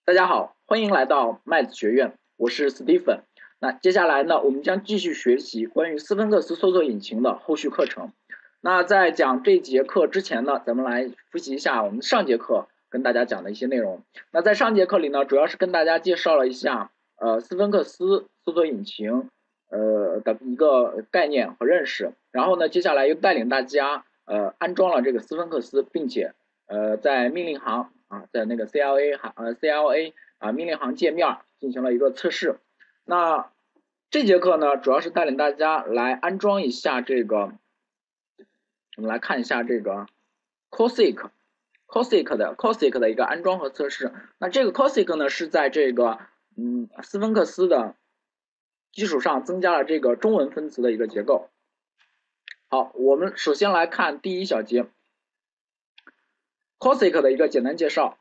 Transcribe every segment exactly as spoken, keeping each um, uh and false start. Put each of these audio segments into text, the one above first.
大家好，欢迎来到麦子学院，我是 Stephen。那接下来呢，我们将继续学习关于斯芬克斯搜索引擎的后续课程。那在讲这节课之前呢，咱们来复习一下我们上节课跟大家讲的一些内容。那在上节课里呢，主要是跟大家介绍了一下呃斯芬克斯搜索引擎呃的一个概念和认识，然后呢，接下来又带领大家呃安装了这个斯芬克斯，并且呃在命令行啊，在那个 C L A 行呃 C L A 啊命令行界面进行了一个测试。那这节课呢，主要是带领大家来安装一下这个，我们来看一下这个 Cosic Cosic 的 Cosic 的一个安装和测试。那这个 Cosic 呢是在这个嗯斯芬克斯的基础上增加了这个中文分词的一个结构。好，我们首先来看第一小节 Cosic 的一个简单介绍。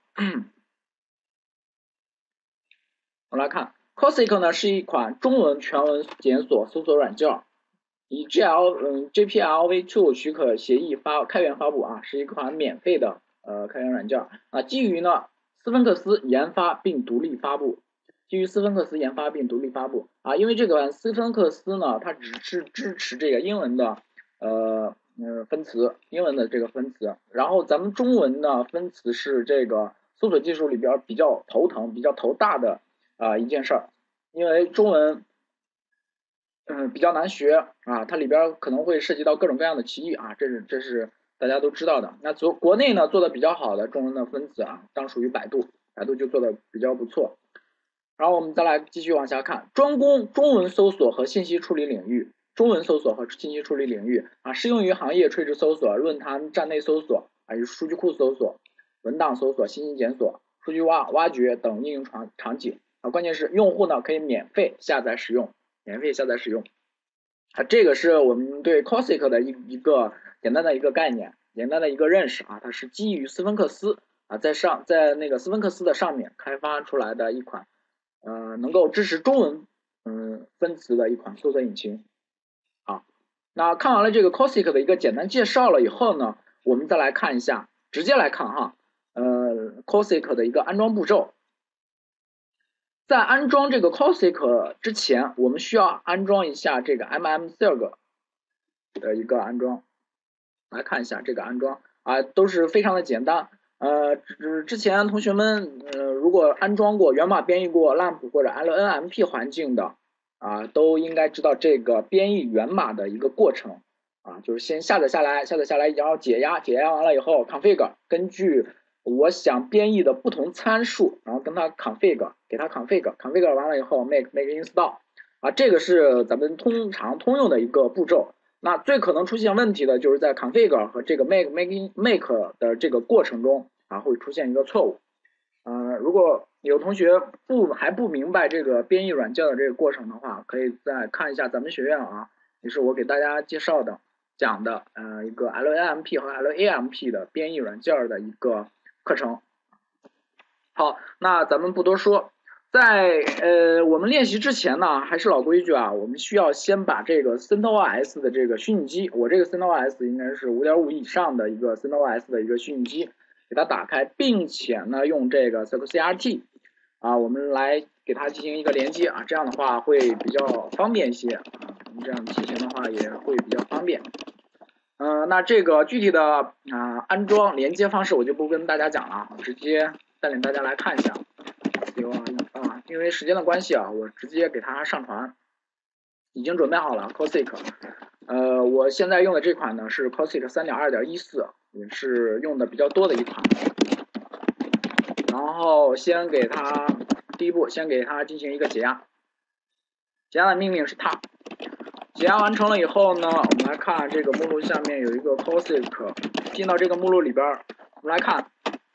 我们来看 Cosic 呢是一款中文全文检索搜索软件，以 G L 嗯 J P L V 二许可协议发开源发布啊，是一款免费的呃开源软件啊，基于呢斯芬克斯研发并独立发布，基于斯芬克斯研发并独立发布啊，因为这个斯芬克斯呢，它只是支持这个英文的呃嗯分词，英文的这个分词，然后咱们中文呢分词是这个搜索技术里边比较头疼、比较头大的啊、呃、一件事儿，因为中文嗯比较难学啊，它里边可能会涉及到各种各样的歧义啊，这是这是大家都知道的。那国国内呢做的比较好的中文的分词啊，当属于百度，百度就做的比较不错。然后我们再来继续往下看，专攻中文搜索和信息处理领域，中文搜索和信息处理领域啊，适用于行业垂直搜索、论坛站内搜索啊，数据库搜索、文档搜索、信息检索、数据挖挖掘等应用场场景啊。关键是用户呢可以免费下载使用，免费下载使用啊。这个是我们对 Cosic 的一一个简单的一个概念，简单的一个认识啊，它是基于斯芬克斯啊，在上在那个斯芬克斯的上面开发出来的一款。呃，能够支持中文嗯分词的一款搜索引擎。好，那看完了这个 Cosic 的一个简单介绍了以后呢，我们再来看一下，直接来看哈，呃 Cosic 的一个安装步骤。在安装这个 Cosic 之前，我们需要安装一下这个 mmserg 的一个安装。来看一下这个安装啊，都是非常的简单。呃，之之前同学们呃如果安装过源码编译过 lamp 或者 L N M P 环境的啊，都应该知道这个编译源码的一个过程啊，就是先下载下来，下载下来然后解压，解压完了以后 config， 根据我想编译的不同参数，然后跟它 config， 给它 config，config 完了以后 make make install 啊，这个是咱们通常通用的一个步骤。那最可能出现问题的就是在 config 和这个 make making make 的这个过程中啊，会出现一个错误。呃，如果有同学不还不明白这个编译软件的这个过程的话，可以再看一下咱们学院啊，也是我给大家介绍的讲的呃一个 L N M P 和 L A M P 的编译软件的一个课程。好，那咱们不多说。在呃我们练习之前呢，还是老规矩啊，我们需要先把这个 CentOS 的这个虚拟机，我这个 CentOS 应该是 五点五 以上的一个 CentOS 的一个虚拟机，给它打开，并且呢用这个 C R T 啊，我们来给它进行一个连接啊，这样的话会比较方便一些啊，我们这样进行的话也会比较方便。嗯、呃，那这个具体的啊、呃、安装连接方式我就不跟大家讲了，直接带领大家来看一下。有啊啊，因为时间的关系啊，我直接给它上传，已经准备好了 Cosic。呃，我现在用的这款呢是 Cosic 三点二点一四，也是用的比较多的一款。然后先给它第一步，先给它进行一个解压，解压的命令是 tab。解压完成了以后呢，我们来看这个目录下面有一个 Cosic， 进到这个目录里边，我们来看。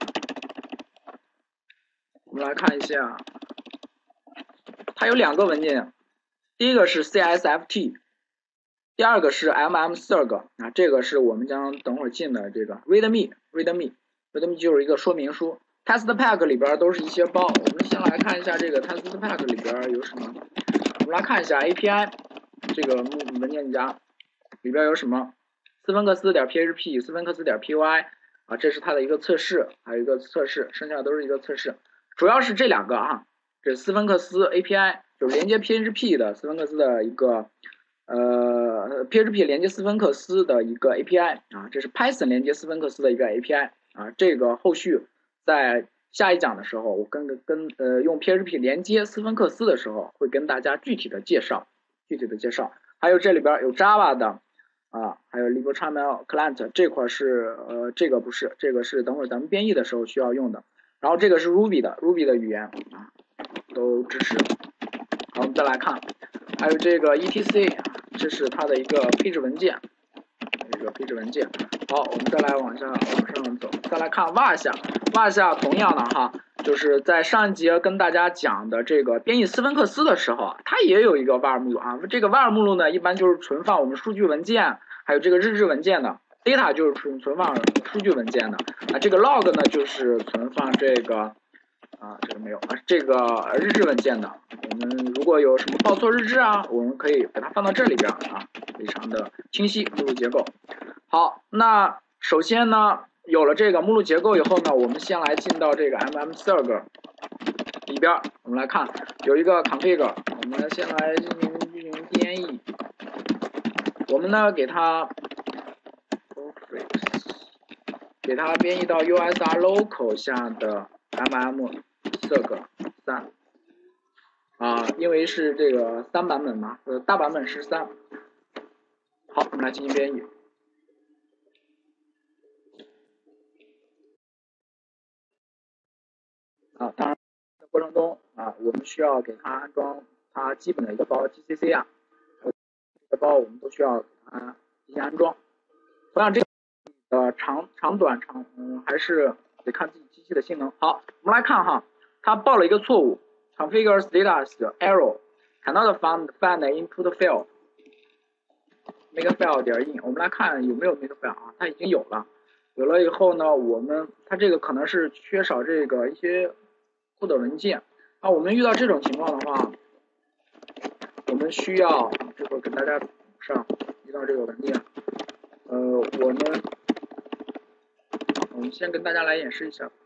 我们来看一下，它有两个文件，第一个是 C S F T， 第二个是 mmserg 啊，这个是我们将等会儿进的这个 readme readme readme 就是一个说明书。test pack 里边都是一些包，我们先来看一下这个 test pack 里边有什么。我们来看一下 A P I 这个文件夹里边有什么，斯芬克斯点 P H P， 斯芬克斯点 P Y 啊，这是它的一个测试，还有一个测试，剩下的都是一个测试。 主要是这两个啊，这斯芬克斯 A P I 就是连接 P H P 的斯芬克斯的一个呃 P H P 连接斯芬克斯的一个 A P I 啊，这是 Python 连接斯芬克斯的一个 A P I 啊，这个后续在下一讲的时候，我跟跟呃用 P H P 连接斯芬克斯的时候，会跟大家具体的介绍，具体的介绍。还有这里边有 Java 的啊，还有 LibreChamel Client 这块是呃这个不是，这个是等会儿咱们编译的时候需要用的。然后这个是 Ruby 的 Ruby 的语言啊，都支持。好，我们再来看，还有这个 E T C， 这是它的一个配置文件，一个配置文件。好，我们再来往下往上走，再来看 var 下 var 下同样的哈，就是在上一节跟大家讲的这个编译斯芬克斯的时候啊，它也有一个 var 目录啊。这个 var 目录呢，一般就是存放我们数据文件，还有这个日志文件的。data 就是存存放数据文件的啊，这个 log 呢就是存放这个啊这个没有啊这个日志文件的。我们如果有什么报错日志啊，我们可以把它放到这里边啊，非常的清晰目录结构。好，那首先呢，有了这个目录结构以后呢，我们先来进到这个 mmserg 里边，我们来看有一个 config， 我们先来进行运行编译。我们呢给它给它编译到 U S R local 下的 mmserg 三啊，因为是这个三版本嘛，呃，大版本是三。好，我们来进行编译。啊，当然，在过程中啊，我们需要给它安装它基本的一个包 G C C 啊，这个包我们都需要给它进行安装。同样，这个呃长长短长，嗯，还是得看自己机器的性能。好，我们来看哈，它报了一个错误 ，configure status error cannot find find input file make file 点 in。我们来看有没有 make file 啊，它已经有了。有了以后呢，我们它这个可能是缺少这个一些code的文件啊。我们遇到这种情况的话，我们需要这会儿给大家上遇到这个文件，呃，我们我们先跟大家来演示一下，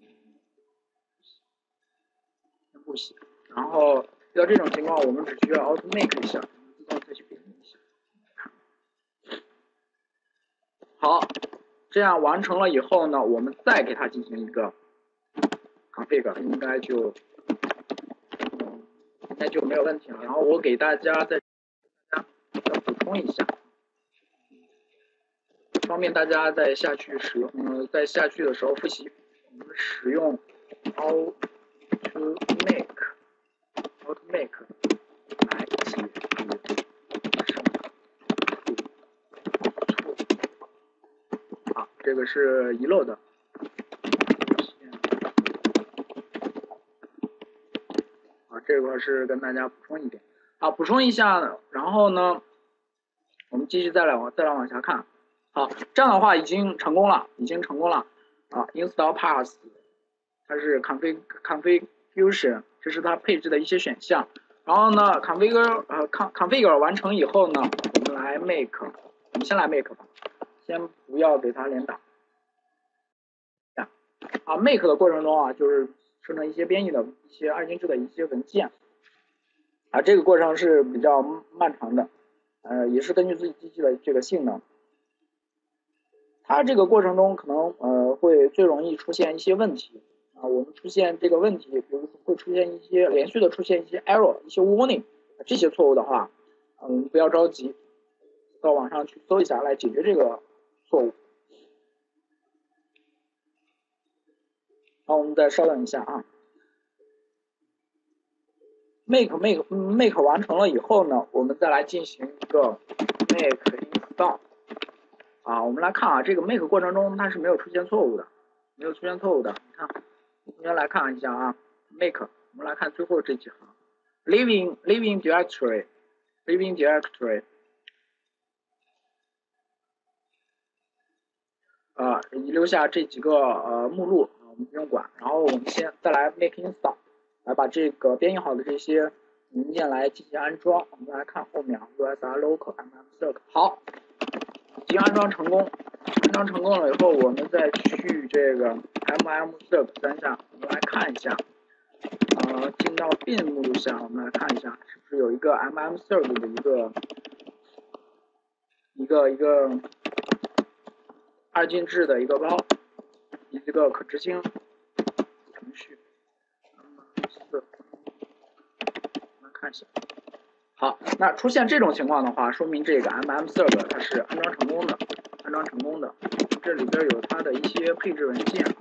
先不写，然后遇到这种情况，我们只需要 auto make 一下，自动再去编译一下。好，这样完成了以后呢，我们再给它进行一个 config， 应该就应该就没有问题了。然后我给大家再大家要补充一下，方便大家在下去使用，嗯，在下去的时候复习。我们使用 auto make auto make 来解决好，这个是遗漏的。啊，这块是跟大家补充一点。好，补充一下，然后呢，我们继续再来往再来往下看。好，这样的话已经成功了，已经成功了。啊 ，install pass， 它是 config configuration， 这是它配置的一些选项。然后呢 ，configure 呃 configure 完成以后呢，我们来 make， 我们先来 make 吧，先不要给它连打。啊 ，make 的过程中啊，就是生成一些编译的一些二进制的一些文件。啊，这个过程是比较漫长的，呃，也是根据自己机器的这个性能。它这个过程中可能呃会最容易出现一些问题啊，我们出现这个问题，比如说会出现一些连续的出现一些 error， 一些 warning， 这些错误的话，嗯，不要着急，到网上去搜一下来解决这个错误。好，我们再稍等一下啊。make make make 完成了以后呢，我们再来进行一个 make install。啊，我们来看啊，这个 make 过程中它是没有出现错误的，没有出现错误的。你看，我们来看一下啊 ，make， 我们来看最后这几行 ，living living directory living directory， 啊，遗留下这几个呃目录，我们不用管。然后我们先再来 make install， 来把这个编译好的这些文件来进行安装。我们来看后面 U S R local mmserg， 好。已经安装成功，安装成功了以后，我们再去这个 mmserg 三下，我们来看一下到 bin 目录下，我们来看一下是不是有一个 mmserv 的一个一个一个二进制的一个包，一个可执行程序。四，来看一下。好，那出现这种情况的话，说明这个 mmserv 它是安装成功的，安装成功的。这里边有它的一些配置文件啊。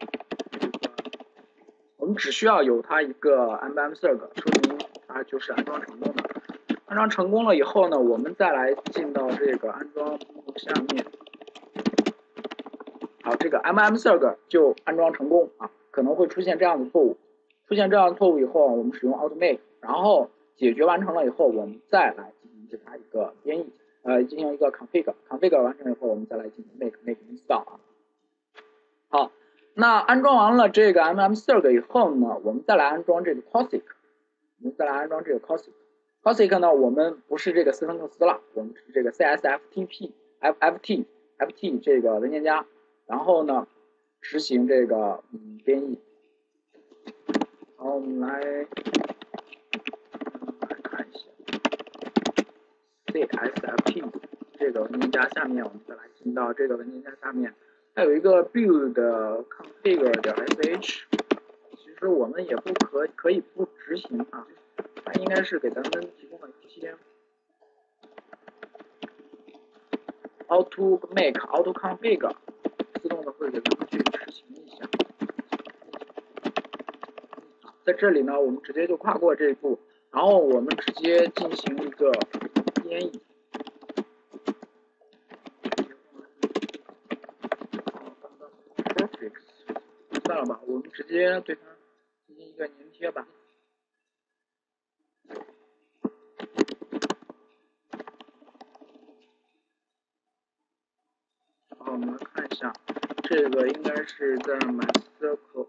我们只需要有它一个 mmserv， 说明它就是安装成功的。安装成功了以后呢，我们再来进到这个安装目录下面。好，这个 mmserv 就安装成功啊，可能会出现这样的错误。出现这样的错误以后，我们使用 automake， 然后解决完成了以后，我们再来进行对它一个编译，呃，进行一个 config，config 完成以后，我们再来进行 make make install 啊。好。那安装完了这个 mmserv 以后呢，我们再来安装这个 cosic， 我们再来安装这个 cosic。cosic 呢，我们不是这个斯芬克斯了，我们是这个 csftp ft ft 这个文件夹，然后呢实行这个嗯编译。好，我们来来看一下 csft 这个文件夹下面，我们再来进到这个文件夹下面。它有一个 build config 的 sh， 其实我们也不可可以不执行啊，它应该是给咱们提供了一些 auto make auto config， 自动的会给咱们去执行一下。在这里呢，我们直接就跨过这一步，然后我们直接进行一个编译。算了吧，我们直接对它进行一个粘贴吧。好，我们来看一下，这个应该是在 MySQL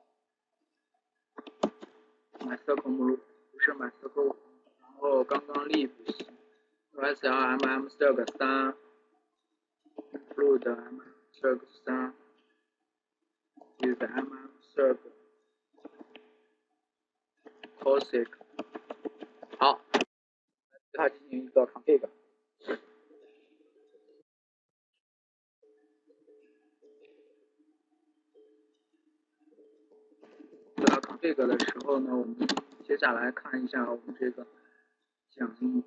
MySQL 目录，不是 MySQL。然后刚刚 leave sl mmserv 三 include mmserv 三 is mmserv cosic。好，对它进行一个 config。对它 config 的时候呢，我们接下来看一下我们这个讲义。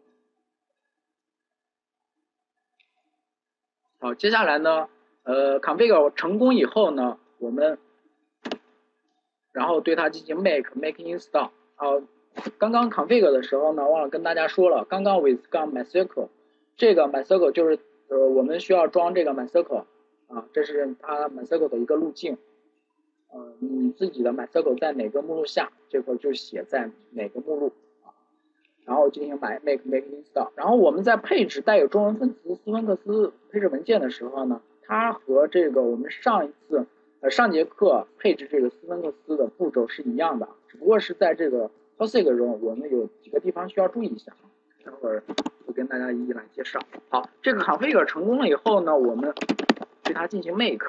好，接下来呢，呃 ，config 成功以后呢，我们然后对它进行 make make install。啊，刚刚 config 的时候呢，忘了跟大家说了，刚刚 with 杠 MySQL， 这个 MySQL 就是呃我们需要装这个 MySQL 啊，这是它 MySQL 的一个路径。呃，你自己的 MySQL 在哪个目录下，这块就写在哪个目录。然后进行 make make install， 然后我们在配置带有中文分词斯芬克斯配置文件的时候呢，它和这个我们上一次呃上节课配置这个斯芬克斯的步骤是一样的，只不过是在这个 cosic 中我们有几个地方需要注意一下，待会儿会跟大家一一来介绍。好，这个 config 成功了以后呢，我们对它进行 make。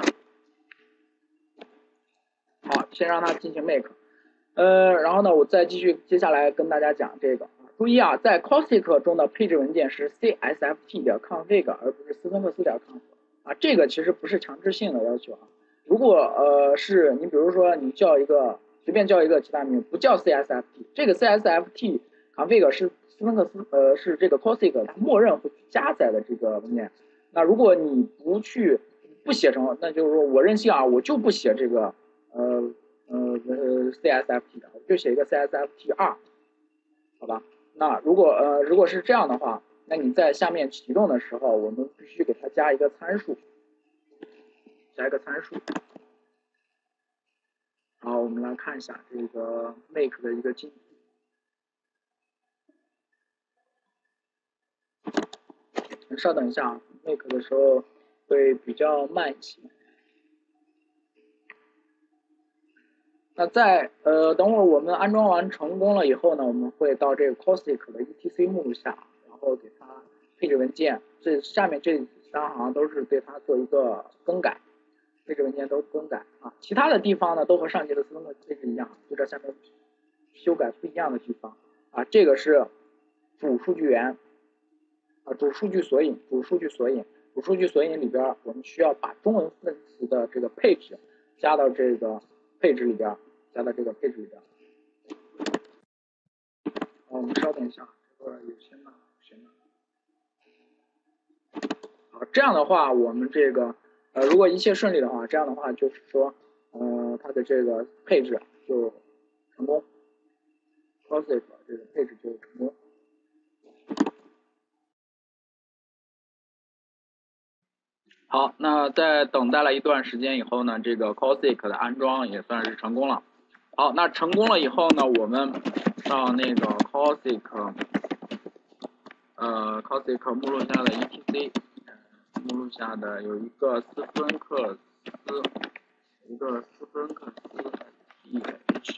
好，先让它进行 make。呃，然后呢，我再继续接下来跟大家讲这个。注意啊，在 cosic 中的配置文件是 csft 点 config， 而不是斯芬克斯点 conf 啊，这个其实不是强制性的要求啊。如果呃是你比如说你叫一个随便叫一个其他名，不叫 csft， 这个 csft config 是斯芬克斯呃是这个 cosic 它默认会去加载的这个文件。那如果你不去不写成，那就是说我任性啊，我就不写这个呃呃呃 csft 的，我就写一个 csft 二，好吧？那如果呃如果是这样的话，那你在下面启动的时候，我们必须给它加一个参数，加一个参数。好，我们来看一下这个 make 的一个进度。稍等一下啊 ，make 的时候会比较慢一些。那在呃等会儿我们安装完成功了以后呢，我们会到这个 cosic 的 etc 目录下，然后给它配置文件，这下面这三行都是对它做一个更改，配置文件都更改啊。其他的地方呢都和上节的斯芬克斯配置一样，就这下面修改不一样的地方啊。这个是主数据源啊，主数据索引，主数据索引，主数据索引里边，我们需要把中文分词的这个配置加到这个配置里边，加到这个配置里边。好，我们稍等一下，这个有些慢，有些慢。好，这样的话，我们这个呃，如果一切顺利的话，这样的话就是说，呃，它的这个配置就成功 ，C O S I C 这个配置就成功。好，那在等待了一段时间以后呢，这个 C O S I C 的安装也算是成功了。好，那成功了以后呢，我们到那个 C O S I C 呃 C O S I C 目录下的 E T C 目录下的有一个斯芬克斯，一个斯芬克斯 T H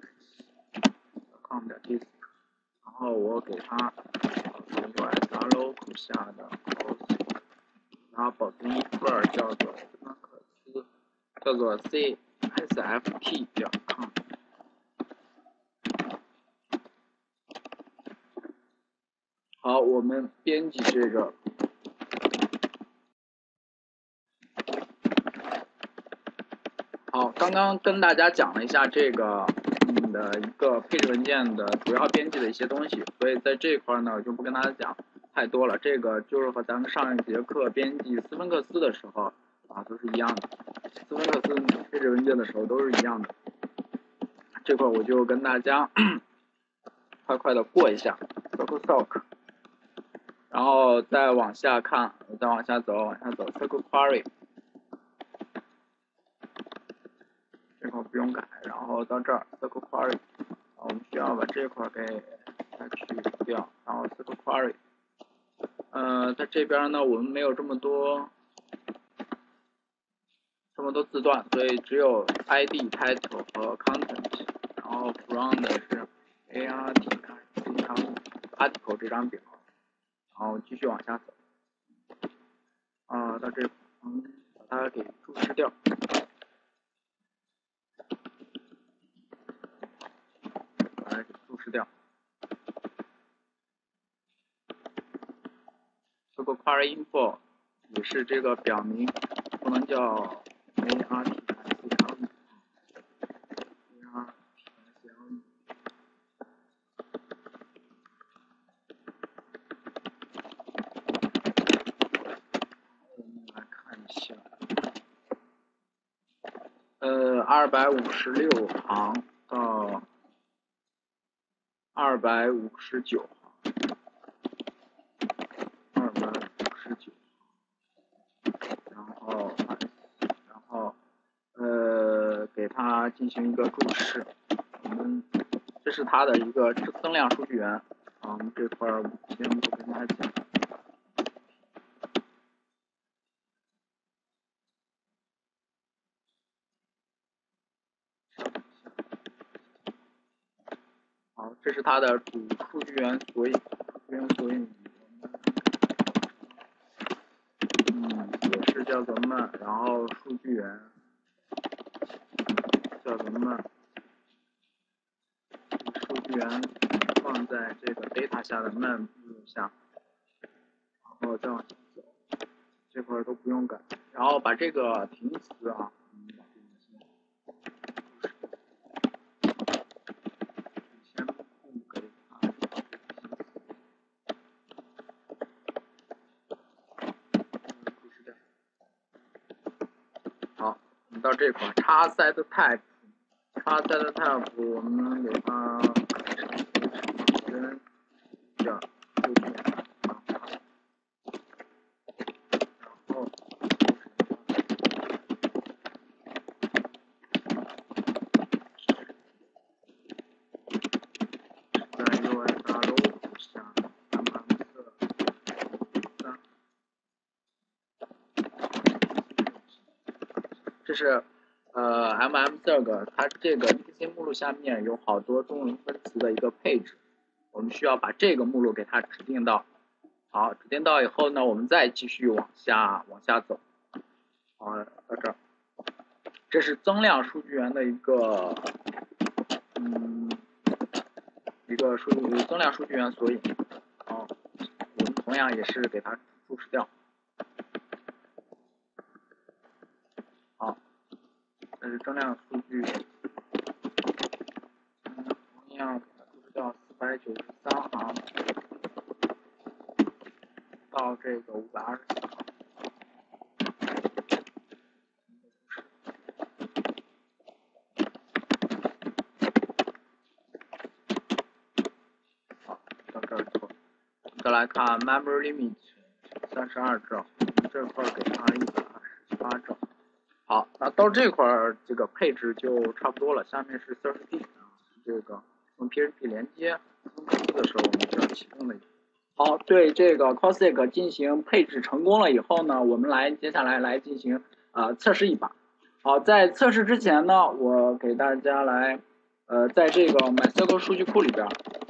com 点 disk， 然后我给它用 S R local 下的 C O S I C， 然后保存一份叫做斯芬克斯，叫做 C S F T 点 com。好，我们编辑这个。好，刚刚跟大家讲了一下这个嗯的一个配置文件的主要编辑的一些东西，所以在这一块呢，我就不跟大家讲太多了。这个就是和咱们上一节课编辑斯芬克斯的时候啊都是一样的，斯芬克斯配置文件的时候都是一样的。这块我就跟大家快快的过一下 Circle Sock， 然后再往下看，再往下走，往下走 Circle Query。这块不用改，然后到这儿 Circle Query， 我们需要把这块给它去掉，然后 Circle Query， 呃，在这边呢，我们没有这么多这么多字段，所以只有 I D、Title 和 Content， 然后 From 的是 A R T 这张 Article 这张表，然后继续往下走，啊、呃，到这嗯，把它给注释掉。注释掉 ，Circle Query Info 也是这个表明不能叫 A R T S L E，A R T S L E。我们来看一下，呃，二百五十六行到二百五十九行，二百五十九，然后，然后，呃，给它进行一个注释。我们这是它的一个增量数据源啊，我们这块儿先不跟大家讲。好，这是它的主数据源索引，数据源索引。嗯，也是叫做 man， 然后数据源叫做 man， 数据源放在这个 data 下的 man 目录下，然后再往下走，这块都不用改，然后把这个停词啊，嗯，先不给它。好，我们到这块插 set type， 插 set type 我们给它改成人叫数据，然后在 U S R local 下 M M 四三，这是呃 M M 四个，它这个 E T C 目录下面有好多中文分词的一个配置，我们需要把这个目录给它指定到。好，指定到以后呢，我们再继续往下往下走。好，到这儿，这是增量数据源的一个嗯一个数据增量数据源索引，然后我们同样也是给它注释掉。好，这是增量数据，嗯，同样把它注释掉四百九十三行到这个五百二十四行。再来看 memory limit 三十二兆，这块给它一百二十八兆。好，那到这块儿这个配置就差不多了。下面是 thirsty 啊，这个用 P H P 连接分公司的时候我们就要启动的。好，对这个 Cosic 进行配置成功了以后呢，我们来接下来来进行呃测试一把。好，在测试之前呢，我给大家来呃在这个 MySQL 数据库里边。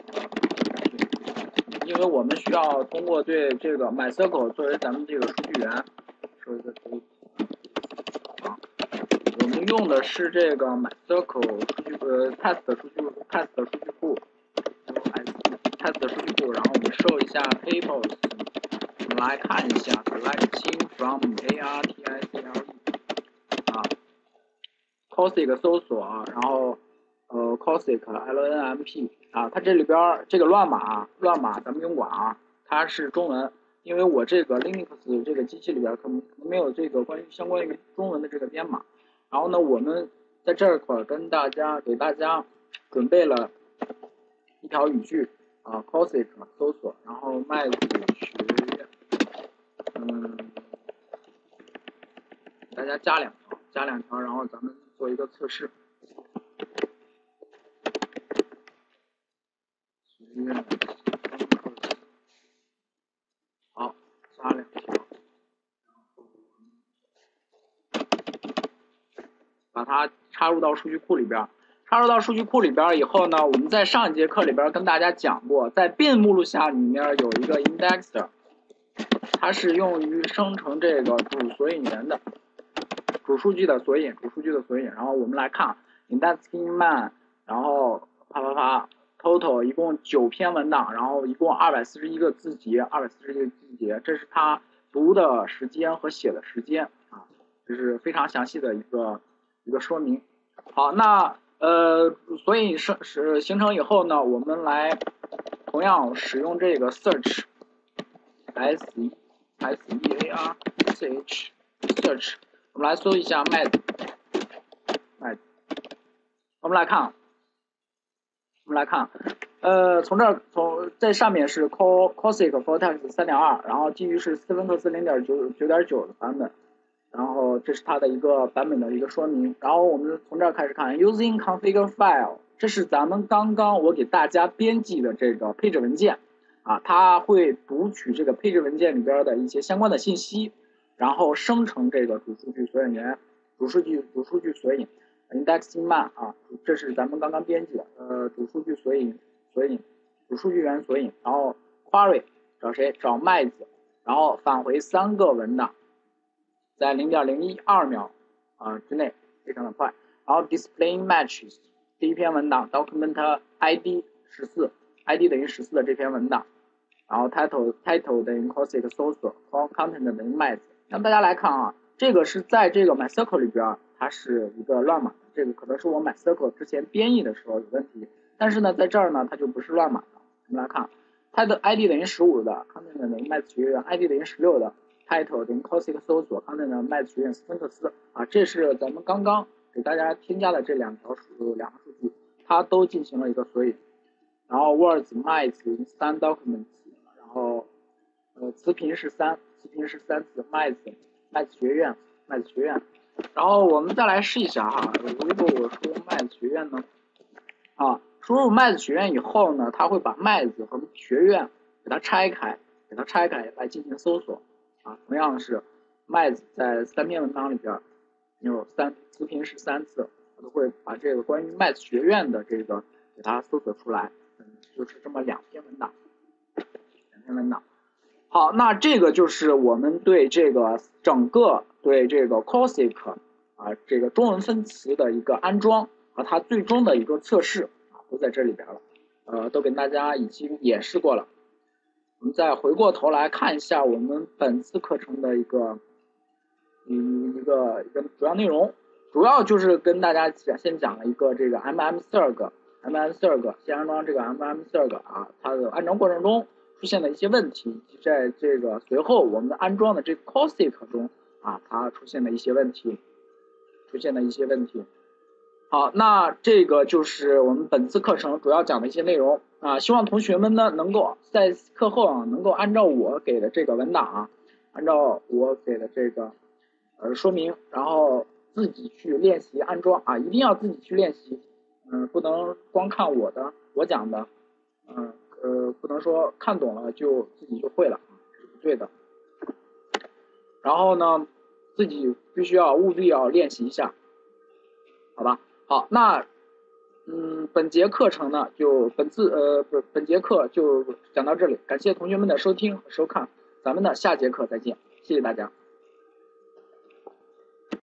因为我们需要通过对这个 MySQL 作为咱们这个数据源，说一个图啊，我们用的是这个 MySQL 数据呃 test 数据 test 数据库 ，test 数据库，然后我们设一下 tables， 我们来看一下 collecting from article 啊 ，Cosic 搜索啊，然后呃 Cosic lnmp。啊，它这里边这个乱码乱码咱们用管啊，它是中文，因为我这个 Linux 这个机器里边可能没有这个关于相关于中文的这个编码。然后呢，我们在这块跟大家给大家准备了一条语句啊 ，Cosic 搜索，然后麦子学院，嗯，给大家加两条，加两条，然后咱们做一个测试。好，加两条，把它插入到数据库里边。插入到数据库里边以后呢，我们在上一节课里边跟大家讲过，在 bin 目录下里面有一个 indexer， 它是用于生成这个主索引源的，主数据的索引，主数据的索引。然后我们来看 indexing man， 然后啪啪啪。total 一共九篇文档，然后一共二百四十一个字节，二百四十一个字节，这是它读的时间和写的时间啊，这是非常详细的一个一个说明。好，那呃，所以生是形成以后呢，我们来同样使用这个 search s e s e a r c h search， 我们来搜一下麦子麦子，我们来看。我们来看，呃，从这儿从在上面是 Cosic Vertex 三点二，然后基于是斯芬克斯零点九九点九的版本，然后这是它的一个版本的一个说明。然后我们从这儿开始看 using configure file， 这是咱们刚刚我给大家编辑的这个配置文件啊，它会读取这个配置文件里边的一些相关的信息，然后生成这个主数据索引源，主数据主数据索引。indexing man 啊，这是咱们刚刚编辑的，呃，主数据索引索引，主数据源索引，然后 query 找谁？找麦子，然后返回三个文档，在 零点零一二秒啊、呃、之内，非常的快。然后 display matches 第一篇文档 document id 十四 id 等于十四的这篇文档，然后 title title 等于 Cosic 搜索 content 等于麦子。让大家来看啊，这个是在这个 MySQL 里边。它是一个乱码，这个可能是我 MySQL 之前编译的时候有问题，但是呢，在这儿呢，它就不是乱码的。我们来看，它的 I D 等于十五的 content 等于麦子学院 ，I D 等于十六的 title 等于 Cosic 搜索 content 等于麦子学院斯芬克斯啊，这是咱们刚刚给大家添加的这两条数两个数据，它都进行了一个索引。然后 words 麦子三 documents， 然后呃词频是三，词频是三次麦子麦子学院麦子学院。然后我们再来试一下哈，如果我输入麦子学院呢，啊，输入麦子学院以后呢，它会把麦子和学院给它拆开，给它拆开来进行搜索，啊，同样是麦子在三篇文档里边有三词频是三次，我都会把这个关于麦子学院的这个给它搜索出来，嗯，就是这么两篇文档，两篇文档。好，那这个就是我们对这个整个对这个 Cosic 啊这个中文分词的一个安装和它最终的一个测试啊，都在这里边了。 呃都给大家已经演示过了。我们再回过头来看一下我们本次课程的一个嗯一个一个主要内容，主要就是跟大家讲先讲了一个这个 M M Serg M M Serg 先安装这个 M M Serg 啊，它的安装过程中出现的一些问题，以及在这个随后我们安装的这个 Caustic 中啊，它出现的一些问题，出现的一些问题。好，那这个就是我们本次课程主要讲的一些内容啊，希望同学们呢能够在课后啊能够按照我给的这个文档啊，按照我给的这个呃说明，然后自己去练习安装啊，一定要自己去练习，嗯、呃，不能光看我的我讲的，嗯 呃, 呃不能说看懂了就自己就会了，这是不对的。然后呢，自己必须要务必要练习一下，好吧？好，那嗯，本节课程呢，就本次呃不，本节课就讲到这里，感谢同学们的收听和收看，咱们的下节课再见，谢谢大家。